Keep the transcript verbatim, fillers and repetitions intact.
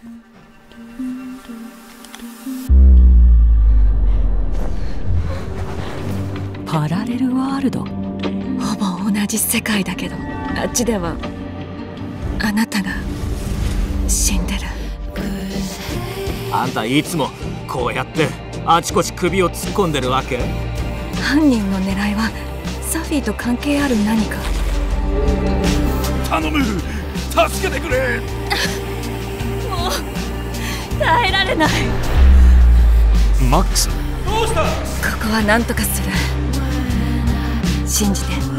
パラレルワールド。 ほぼ同じ世界だけど、あっちではあなたが死んでる。 あんたいつもこうやってあちこち首を突っ込んでるわけ？ 犯人の狙いはサフィーと関係ある何か？ 頼む、助けてくれ。 もう耐えられない。 マックス、どうした？ ここは何とかする。信じて。